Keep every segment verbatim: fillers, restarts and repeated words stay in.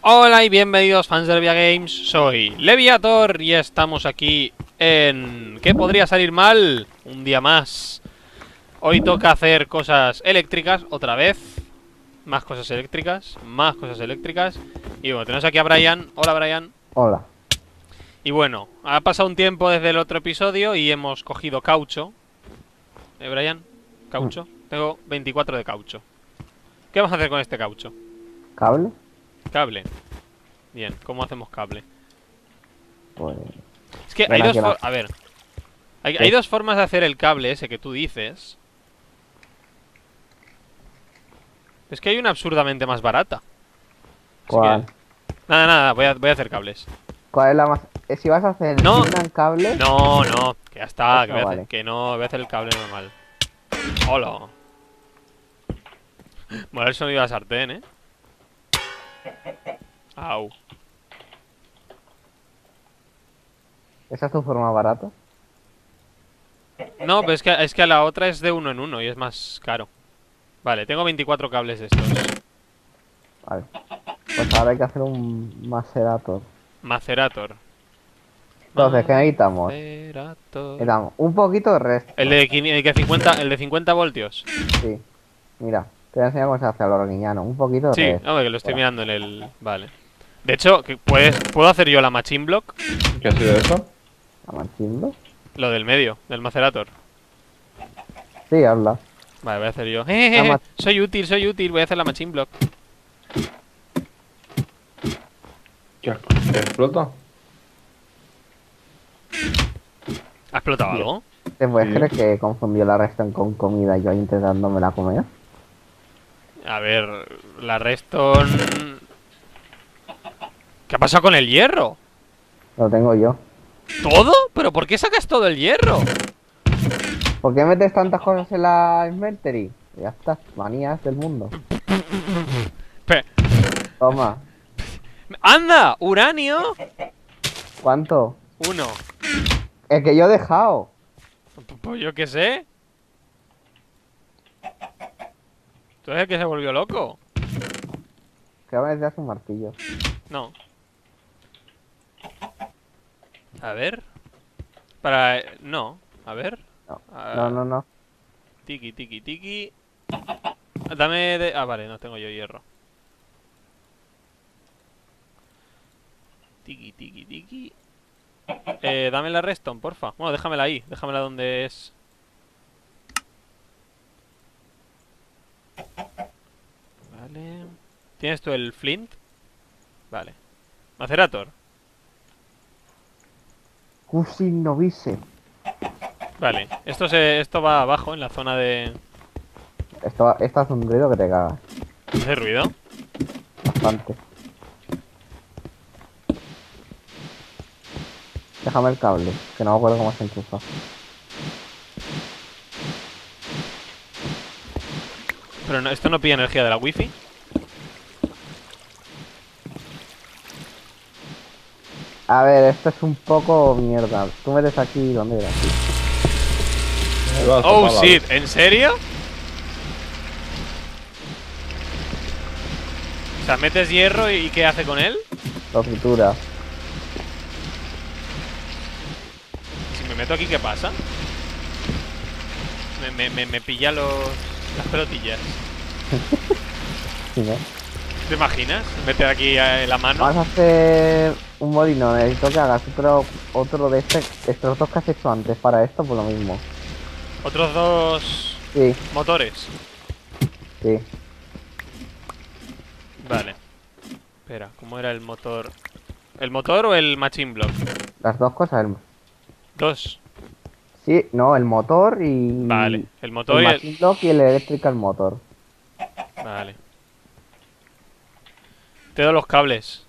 Hola y bienvenidos fans de Levia Games, soy Leviator y estamos aquí en... ¿Qué podría salir mal? Un día más. Hoy toca hacer cosas eléctricas, otra vez. Más cosas eléctricas, más cosas eléctricas. Y bueno, tenemos aquí a Brian. Hola Brian. Hola. Y bueno, ha pasado un tiempo desde el otro episodio y hemos cogido caucho. ¿Eh, Brian? Mm, Caucho. Tengo veinticuatro de caucho. ¿Qué vamos a hacer con este caucho? ¿Cable? Cable. Bien, ¿cómo hacemos cable? Pues Es que hay ven dos aquí a la... for- A ver, hay, hay ¿Qué? dos formas de hacer el cable ese que tú dices. Es que hay una absurdamente más barata. Así que... ¿Cuál? Nada, nada, voy a, voy a hacer cables. ¿Cuál es la más...? eh, Si vas a hacer No, sin cable, no, no, que ya está, que esa voy a hacer... vale. Que no, voy a hacer el cable normal. Hola. Mola el sonido de la sartén, ¿eh? Au. ¿Esa es tu forma barata? No, pero es que, es que la otra es de uno en uno y es más caro. Vale, tengo veinticuatro cables de estos. Vale. Pues ahora hay que hacer un macerator. Macerator. Entonces, ¿qué necesitamos? Macerator. Necesitamos un poquito de resto. El de, quini- el de cincuenta, el de cincuenta voltios. Sí. Mira, te voy a enseñar cómo se hace a lo guiñano. Un poquito de Sí, resto. hombre, que lo estoy Espera. mirando en el... Vale. De hecho, que puedes, ¿puedo hacer yo la machine block? ¿Qué ha sido eso? ¿La manchando? Lo del medio, del macerator. Sí, habla. Vale, voy a hacer yo. La ¡Eh! ma- Soy útil, soy útil. Voy a hacer la machine block. ¿Qué, qué explota? ¿Ha explotado algo? ¿Te puedes Sí. creer que confundió la redstone con comida y yo intentándomela comer? A ver, la redstone... ¿Qué ha pasado con el hierro? Lo tengo yo. ¿Todo? ¿Pero por qué sacas todo el hierro? ¿Por qué metes tantas cosas en la inventory? Ya está, manías del mundo. Pe- Toma. ¡Anda! ¡Uranio! ¿Cuánto? Uno. El que yo he dejado. P- Pues yo qué sé. ¿Tú eres el que se volvió loco? Que va a necesitar un martillo. No. A ver. Para... No. A ver. No, Ah, no, no, no. Tiki, tiki, tiki. Dame de... Ah, vale, no tengo yo hierro. Tiki, tiki, tiki. Eh, dame la redstone, porfa. Bueno, déjamela ahí. Déjamela donde es. Vale. ¿Tienes tú el flint? Vale. Macerator. Cusin novice. Vale. Esto se... Esto va abajo, en la zona de... Esto, esto hace un ruido que te cagas. ¿Hace ruido? Bastante. Déjame el cable, que no me acuerdo cómo se enchufa. Pero no, esto no pilla energía de la wifi. A ver, esto es un poco mierda. Tú metes aquí, ¿dónde era? Me vas a Oh, tapar la shit. ¿En serio? O sea, metes hierro y ¿qué hace con él? Lo tritura. Si me meto aquí, ¿qué pasa? Me, me, me, me pilla los... las pelotillas. Sí, ¿no? ¿Te imaginas? Meter aquí eh, la mano. Vamos a hacer un molino. Necesito que hagas otro, otro de este, estos dos que has hecho antes para esto, por lo mismo. Otros dos Sí, motores. sí. Vale. Espera, ¿cómo era el motor? ¿El motor o el machine block? Las dos cosas. el- Dos. Sí, no, el motor y... Vale. El motor El y el... machine block y el electrical motor. Vale. Te doy los cables.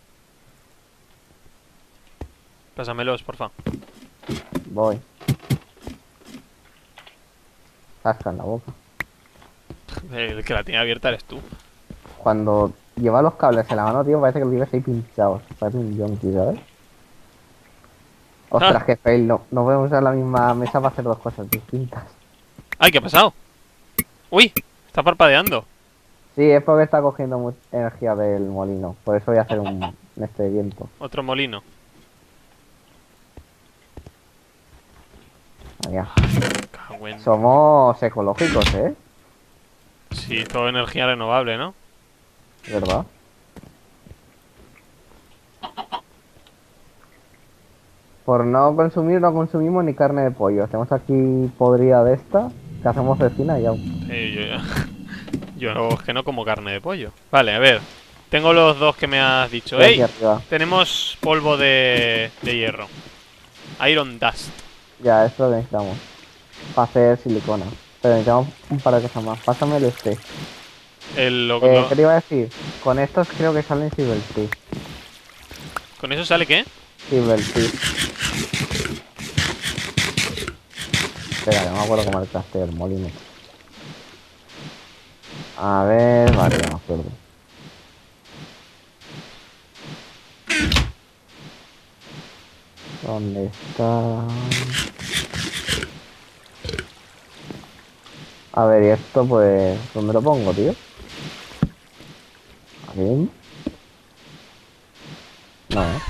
Pásamelos, porfa. Voy. Casca en la boca. El que la tiene abierta eres tú. Cuando lleva los cables en la mano, tío, parece que los llevas ahí pinchados. Parece un yonki, ¿sabes? Ostras, Ah. qué fail. No, no podemos usar la misma mesa para hacer dos cosas distintas. ¡Ay, qué ha pasado! ¡Uy! Está parpadeando. Sí, es porque está cogiendo mucha energía del molino. Por eso voy a hacer un, un este de viento. Otro molino. Allá. Cago en- Somos ecológicos, ¿eh? Sí, todo energía renovable, ¿no? ¿Verdad? Por no consumir, no consumimos ni carne de pollo. Hacemos aquí podrida de esta, que hacemos cecina y ya. Sí, yo, yo no, es que no como carne de pollo. Vale, a ver. Tengo los dos que me has dicho. Aquí ¡Ey! arriba. Tenemos polvo de, de hierro. Iron Dust. Ya, esto lo necesitamos. Para hacer silicona. Pero necesitamos un par de cosas más. Pásame el este. El, lo- Eh, lo- ¿Qué te iba a decir? Con estos creo que salen Silver Tea. ¿Con eso sale qué? Silver Tea. Espera, que no me acuerdo cómo marcaste el molino. A ver, vale, ya me acuerdo. ¿Dónde está? A ver, y esto pues... ¿Dónde lo pongo, tío? ¿Aquí? No, ¿eh?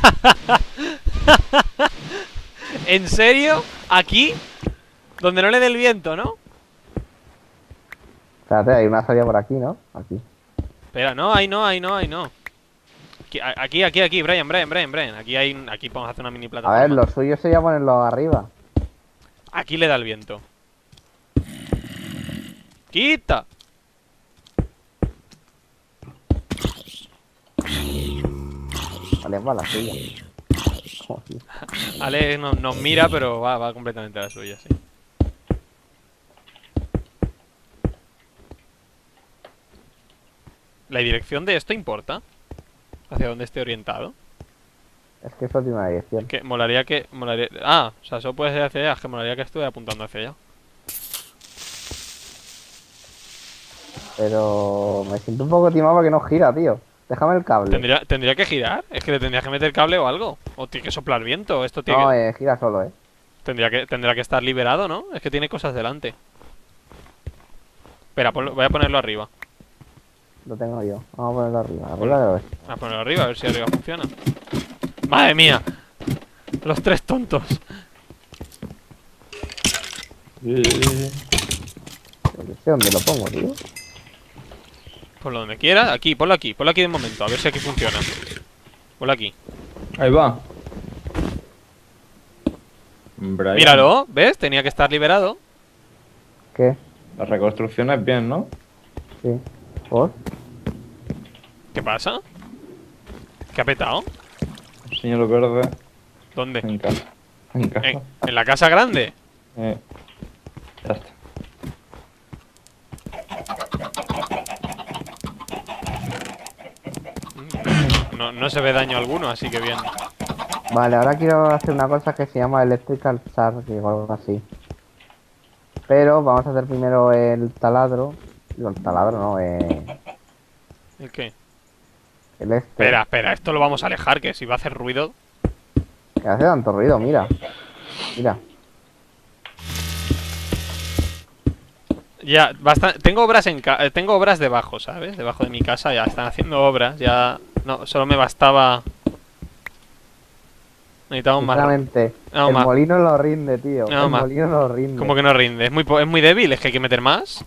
¿En serio? ¿Aquí? Donde no le dé el viento, ¿no? Espérate, hay una salida por aquí, ¿no? Aquí. Espera, no, ahí no, ahí no, ahí no. Aquí, a- aquí, aquí, aquí, Brian, Brian, Brian, Brian. Aquí hay, aquí podemos hacer una mini A plataforma. ver, lo suyo sería ponerlo arriba. Aquí le da el viento. ¡Quita! Vale, va la suya. Joder. Ale no- nos mira, pero va, va completamente a la suya, sí. ¿La dirección de esto importa? ¿Hacia dónde esté orientado? Es que eso tiene una dirección. Que molaría que... Molaría... Ah, o sea, eso puede ser hacia allá. Es que molaría que estuviera apuntando hacia allá. Pero me siento un poco timado porque no gira, tío. Déjame el cable. ¿Tendría, ¿Tendría que girar? Es que le tendrías que meter cable o algo. O tiene que soplar viento. Esto tiene No, que... eh, gira solo, eh. Tendría que, tendrá que estar liberado, ¿no? Es que tiene cosas delante. Espera, ponlo- voy a ponerlo arriba. Lo tengo yo. Vamos a ponerlo arriba. Arriba de lo ves. Voy a ponerlo arriba, a ver si arriba funciona. ¡Madre mía! Los tres tontos. Eh, Yo qué sé dónde lo pongo, tío. Ponlo donde quieras. Aquí, ponlo aquí. Ponlo aquí de momento. A ver si aquí funciona. Ponlo aquí. Ahí va. Brian, Míralo, ¿ves? Tenía que estar liberado. ¿Qué? La reconstrucción es bien, ¿no? Sí. ¿Por? ¿Qué pasa? ¿Qué ha petado? Señor verde ¿Dónde? en casa. En casa. ¿En, en la casa grande? Eh, ya está. No, no se ve daño alguno, así que bien. Vale, ahora quiero hacer una cosa que se llama Electrical Charge o algo así. Pero vamos a hacer primero el taladro. Digo, el taladro no, eh... ¿El qué? el este. Espera, espera. Esto lo vamos a alejar, que si va a hacer ruido... Que hace tanto ruido, mira. Mira. Ya, basta- tengo obras en ca- eh, tengo obras debajo, ¿sabes? Debajo de mi casa ya están haciendo obras, ya no, solo me bastaba. Necesitamos más. Sinceramente, No, el ma- molino lo rinde, tío. No, el ma- molino lo rinde. Como que no rinde, es muy po- es muy débil, es que hay que meter más.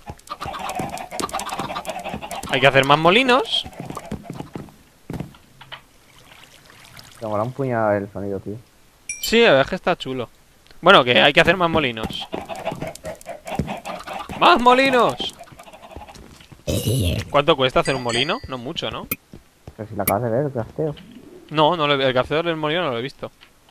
Hay que hacer más molinos. Me mola un puñado el sonido, tío. Sí, la verdad es que está chulo. Bueno, que hay que hacer más molinos. ¡Más molinos! ¿Cuánto cuesta hacer un molino? No mucho, ¿no? Pero si la acabas de ver, el crafteo. No, no lo he- el cazador del molino no lo he visto.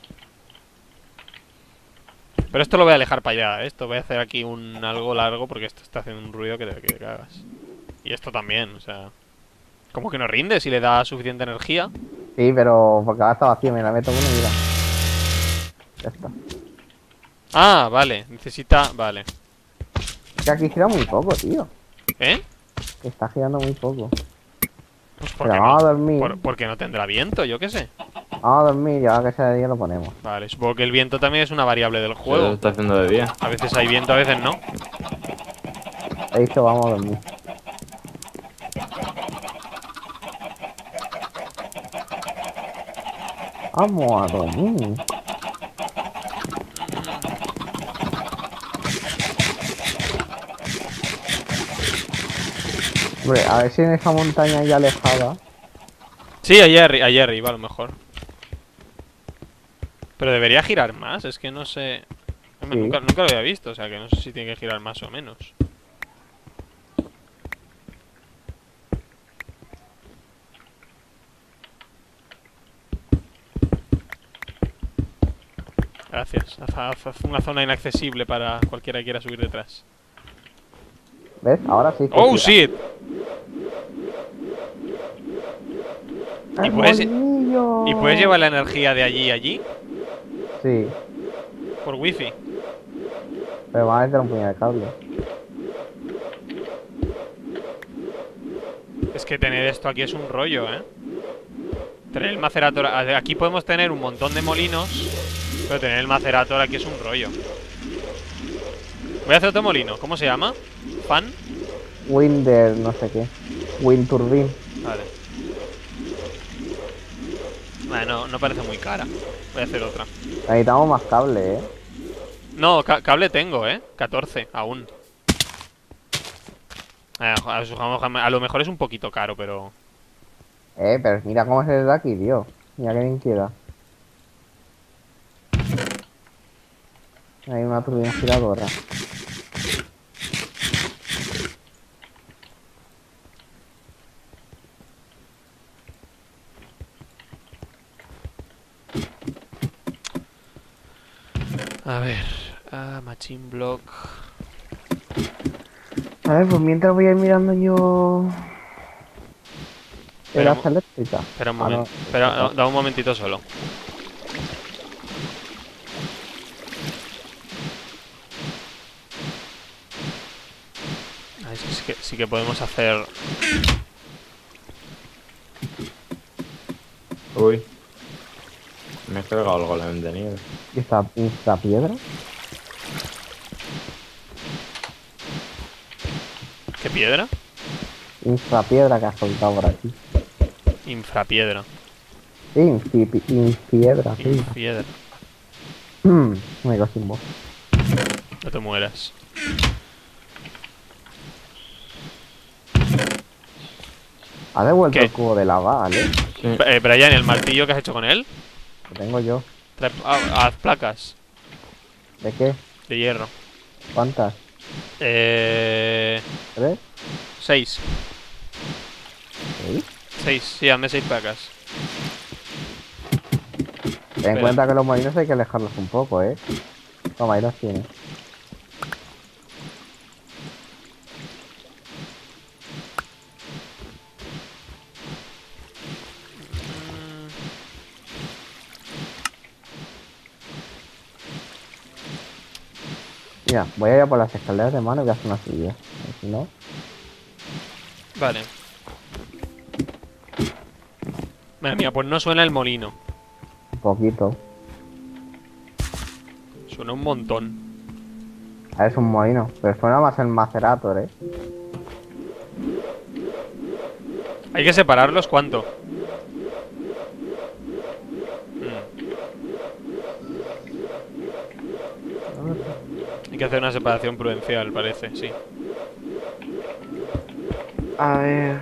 Pero esto lo voy a alejar para allá, ¿eh? Esto voy a hacer aquí un algo largo porque esto está haciendo un ruido que te, que te cagas. Y esto también, o sea... ¿Cómo que no rinde si le da suficiente energía? Sí, pero porque ahora está vacío, me la meto uno y mira. Ya está. Ah, vale, necesita... Vale. Es que aquí gira muy poco, tío. ¿Eh? Que está girando muy poco. Pues Pero porque vamos no, a dormir. por- porque no tendrá viento, yo qué sé. Vamos a dormir y ahora que sea de día lo ponemos. Vale, supongo que el viento también es una variable del Se juego. está haciendo de día. A veces hay viento, a veces no. He dicho vamos a dormir. Vamos a dormir. Hombre, a ver si en esa montaña ya alejada. Sí, ayer, ayer arriba a lo mejor. Pero debería girar más, es que no sé. Hombre, Sí. nunca, nunca lo había visto, o sea que no sé si tiene que girar más o menos. Gracias. Haz, haz una zona inaccesible para cualquiera que quiera subir detrás. ¿Ves? Ahora sí que ¡Oh, gira. shit! ¡El ¿Y puedes, molinillo! ¿Y puedes llevar la energía de allí a allí? Sí, Por wifi. pero van a meter un puñado de cable. Es que tener esto aquí es un rollo, ¿eh? Tener el macerator... Aquí podemos tener un montón de molinos, pero tener el macerator aquí es un rollo. Voy a hacer otro molino. ¿Cómo se llama? ¿Fan? Winder, no sé qué. Wind Turbine. Vale. Vale, no, no parece muy cara. Voy a hacer otra. Necesitamos más cable, eh. No, ca cable tengo, ¿eh? catorce, aún. Eh, a, a lo mejor es un poquito caro, pero... Eh, pero mira cómo es el de aquí, tío. Mira que bien queda. Hay una turbina giradora. A ver... Ah, machine block... A ver, pues mientras voy a ir mirando yo... El Pero- hacha eléctrica. Espera un Ah, no, momento. Espera, da, da un momentito solo. Ay, sí, sí que, sí que podemos hacer... Uy. Me he cargado el golem de nieve. ¿Y esta, y esta piedra? ¿Qué piedra? Infrapiedra que ha soltado por aquí. Infrapiedra. Sí, infi, pi- infiedra, sí. Infiedra. Mm, me quedo sin voz. No te mueras. Ha devuelto ¿Qué? el cubo de lava, ¿vale? Sí. Eh, Brian, ¿el martillo que has hecho con él? Lo tengo yo. Trae, ah, haz placas ¿De qué? de hierro. ¿Cuántas? Eh... ¿Tres? Seis. ¿Seis? Seis, sí, hazme seis placas. Ten en Espera. cuenta que los molinos hay que alejarlos un poco, ¿eh? Toma, ahí los tienes. Mm, Mira, voy a ir a por las escaleras de mano y voy a hacer una silla. A ver si no... Vale. Madre mía, pues no suena el molino. Un poquito. Suena un montón. Ah, es un molino, pero suena más el macerator, ¿eh? ¿Hay que separarlos cuánto? Mm. Hay que hacer una separación prudencial, parece, sí. A ver...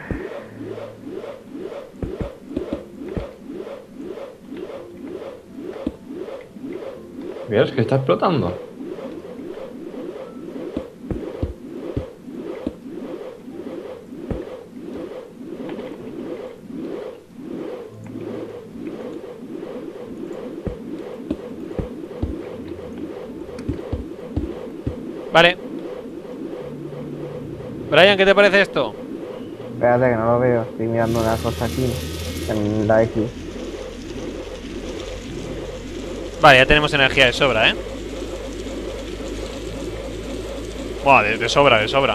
Mira, es que está explotando. Vale. Brian, ¿qué te parece esto? Espérate que no lo veo, estoy mirando una cosa aquí. En la X. Vale, ya tenemos energía de sobra, ¿eh? Buah, de, de sobra, de sobra.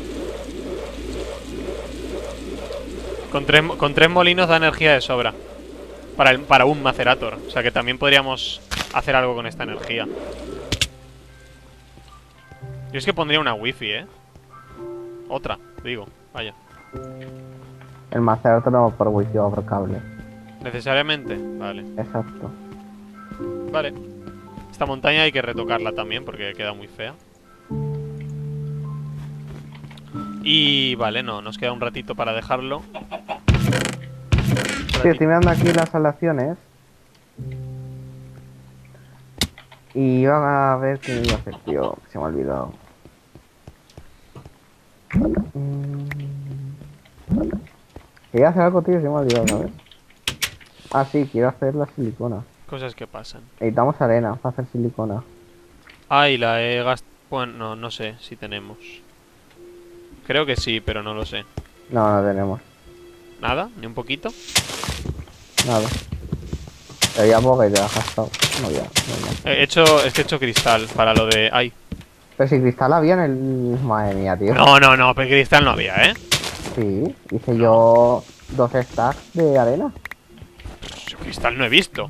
Con tres, con tres molinos da energía de sobra. Para, el, para un macerator. O sea que también podríamos hacer algo con esta energía. Yo es que pondría una wifi, ¿eh? Otra, digo, vaya. El macerator no por wifi o por cable. ¿Necesariamente? Vale. Exacto. Vale. Esta montaña hay que retocarla también porque queda muy fea. Y vale, no, nos queda un ratito para dejarlo. Sí, estoy mirando aquí las aleaciones. Y iba a ver qué iba a hacer, tío. Se me ha olvidado. Mm. Quería hacer algo, tío, se me ha olvidado, ¿sabes? Ah, sí, quiero hacer la silicona. Cosas que pasan. Necesitamos arena para hacer silicona. Ay, la he gastado... Bueno, no, no sé si tenemos. Creo que sí, pero no lo sé. No, no tenemos. ¿Nada? ¿Ni un poquito? Nada. Pero ya poca y te la has gastado. No, ya, no, He hecho, este he hecho cristal para lo de... Ay. Pero si cristal había en el... Madre mía, tío. No, no, no, pero cristal no había, ¿eh? Sí, hice yo dos stacks de arena. Yo cristal no he visto.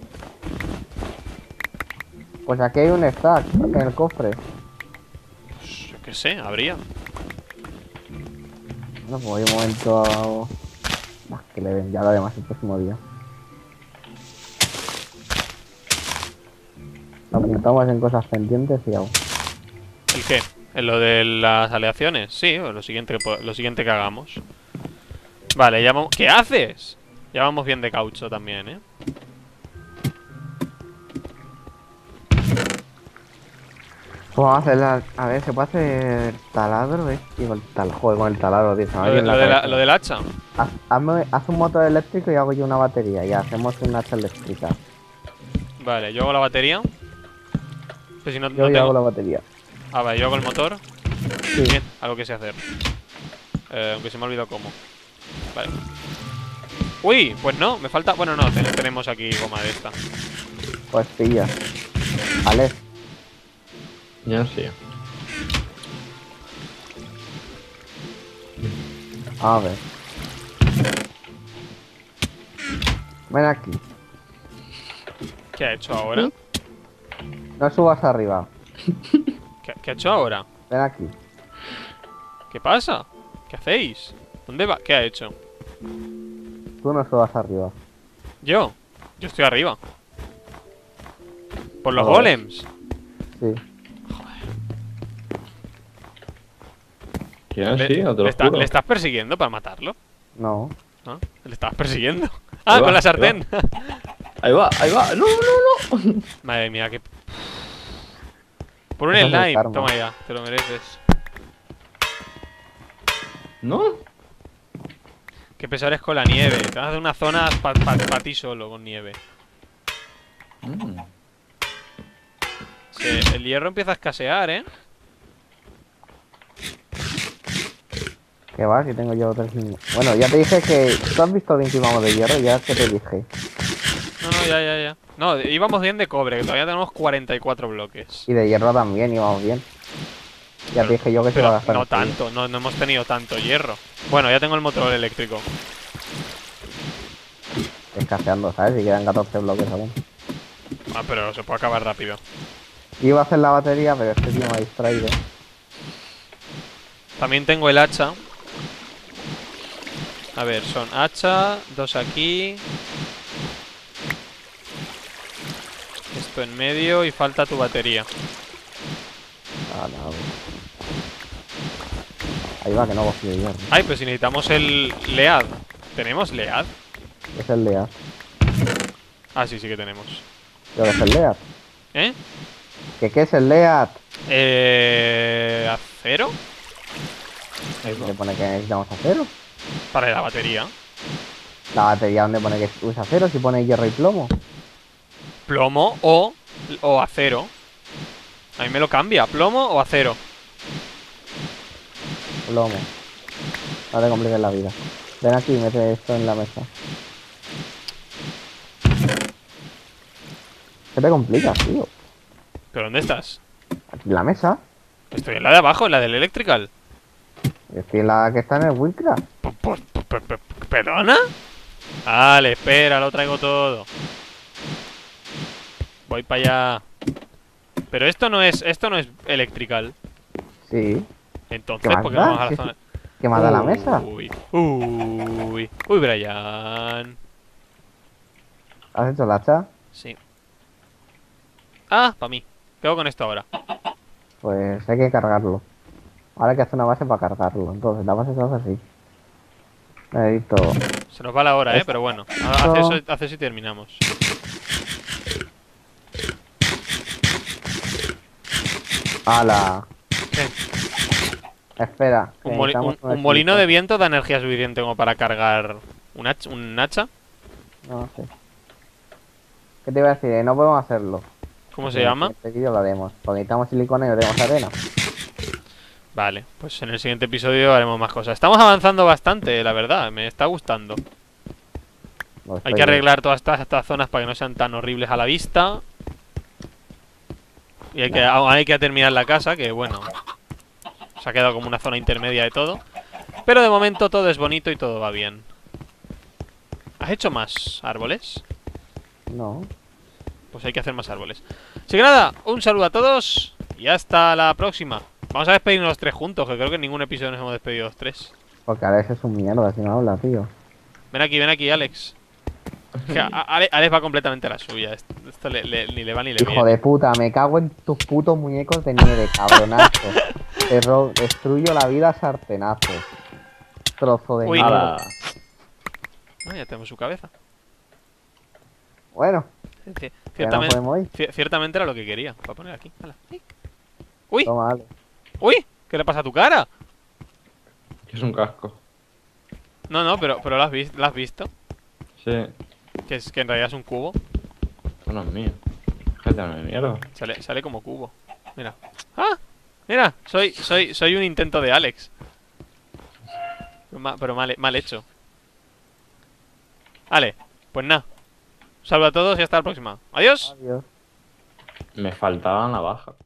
Pues aquí hay un stack en el cofre. Pues yo qué sé, habría. No, pues voy un momento a... Bah, que le den, ya lo haremos el próximo día. Apuntamos en cosas pendientes y hago. ¿El qué? ¿En lo de las aleaciones? Sí, o lo siguiente que, po- lo siguiente que hagamos. Vale, ya vamos... ¿Qué haces? Ya vamos bien de caucho también, ¿eh? Pues vamos a hacer la... A ver, ¿se puede hacer taladro? ¿Eh? Digo, el tal... Joder, con el taladro, tío. Se me ha Lo, de- ido en la lo de la- cabeza. lo del hacha. Haz, hazme- haz un motor eléctrico y hago yo una batería. Y hacemos una hacha eléctrica. Vale, yo hago la batería. Pues si no, Yo no ya hago tengo... la batería. Ah, vale, yo hago el motor. Sí. Bien, algo que sé hacer. Eh, aunque se me ha olvidado cómo. Vale. Uy, pues no, me falta... Bueno, no, ten- tenemos aquí goma de esta. Pues pilla. Vale. Ya sí. A ver. Ven aquí. ¿Qué ha hecho ahora? No subas arriba. ¿Qué, qué ha hecho ahora? Ven aquí. ¿Qué pasa? ¿Qué hacéis? ¿Dónde va? ¿Qué ha hecho? Tú no subas arriba. ¿Yo? Yo estoy arriba. ¿Por los Joder. golems? Sí. Ya ¿Le, sí, no te le lo está- juro. ¿Le estás persiguiendo para matarlo? No. ¿No? ¿Le estabas persiguiendo? ¡Ah, Ahí va, con la ahí sartén! Ahí va, ahí va. No, no, no. Madre mía, que... Por un Eso es el slime. karma. Toma ya, te lo mereces. No. Qué pesado eres con la nieve. Te vas a hacer una zona para pa, pa ti solo con nieve. Mm. Sí, el hierro empieza a escasear, ¿eh? ¿Qué va? Si tengo yo tres niños. Bueno, ya te dije que... ¿Tú has visto bien que íbamos de hierro? Ya que te dije. No, no, ya, ya, ya. No, íbamos bien de cobre, que todavía tenemos cuarenta y cuatro bloques. Y de hierro también íbamos bien. Ya te dije yo que se iba a Pero gastar. no en frío. tanto, no, no hemos tenido tanto hierro. Bueno, ya tengo el motor eléctrico. Escaseando, ¿sabes? Y quedan catorce bloques aún. Ah, pero se puede acabar rápido. Iba a hacer la batería, pero este tío me ha distraído. También tengo el hacha. A ver, son hacha, dos aquí. Esto en medio y falta tu batería. Ah, no. Ahí va, que no cogí el hierro. Ay, pues si necesitamos el lead. ¿Tenemos lead? Es el Lead. Ah, sí, sí que tenemos. ¿Pero qué es el Lead? ¿Eh? ¿Qué qué es el Lead? Eh... ¿Acero? Le pone que necesitamos acero. Para la batería. La batería donde pone que usa acero, si pone hierro y plomo. Plomo o, o acero. A mí me lo cambia, plomo o acero. Plomo. No te compliques la vida. Ven aquí y mete esto en la mesa. ¿Qué te complicas, tío? ¿Pero dónde estás? Aquí en la mesa. Estoy en la de abajo, en la del electrical. Estoy en la que está en el Willcraft. P- p- p- p- ¿Perdona? Vale, espera, lo traigo todo. Voy para allá. Pero esto no es, esto no es electrical. Sí. Entonces, ¿Qué más ¿por qué da? vamos a la ¿Qué- zona? ¿Qué más da la mesa? Uy, uy, uy, Brian. ¿Has hecho el hacha? Sí. Ah, para mí. ¿Qué hago con esto ahora? Pues hay que cargarlo. Ahora hay que hacer una base para cargarlo. Entonces la base se hace así. Necesito. Se nos va la hora, eh, Esto- pero bueno. Hace eso, hace eso y terminamos. ¡Hala! ¿Qué? Espera. que Un, moli- necesitamos un- un un molino equipo. de viento da energía suficiente como para cargar un hacha. Un hacha. No sé. ¿Qué te iba a decir? Eh, No podemos hacerlo. ¿Cómo se En el llama? siguiente vídeo lo haremos. Porque necesitamos silicona y no tenemos arena. Vale, pues en el siguiente episodio haremos más cosas. Estamos avanzando bastante, la verdad. Me está gustando. Lo Hay estoy que arreglar todas estas, estas zonas para que no sean tan horribles a la vista. Y hay que, aún hay que terminar la casa, que bueno, se ha quedado como una zona intermedia de todo. Pero de momento todo es bonito y todo va bien. ¿Has hecho más árboles? No. Pues hay que hacer más árboles. Así que nada, un saludo a todos y hasta la próxima. Vamos a despedirnos los tres juntos, que creo que en ningún episodio nos hemos despedido los tres. Porque Alex es un mierda si no habla, tío. Ven aquí, ven aquí, Alex. Es que a- a- Ale- Alex va completamente a la suya. Esto, esto le- le- ni le va ni le Hijo viene. de puta, me cago en tus putos muñecos de nieve, cabronazo. Te ro- destruyo la vida a sartenazos. Trozo de Uy. mierda. ¡Hala! Ah, ya tenemos su cabeza. Bueno, Sí, ya no Ciertamente, podemos ir. ci- ciertamente era lo que quería. Voy a poner aquí. Hala. Uy, Toma, Alex. uy, ¿qué le pasa a tu cara? Es un casco. No, no, pero, pero lo has, vis- lo has visto. Sí. Que es que en realidad es un cubo. Esto no es mío. Cállate de mierda. Sale, sale como cubo. Mira. ¡Ah! Mira, soy, soy, soy un intento de Alex. Pero, ma- pero mal, mal hecho. Vale, pues nada. Un saludo a todos y hasta la próxima. Adiós. Adiós. Me faltaba navaja.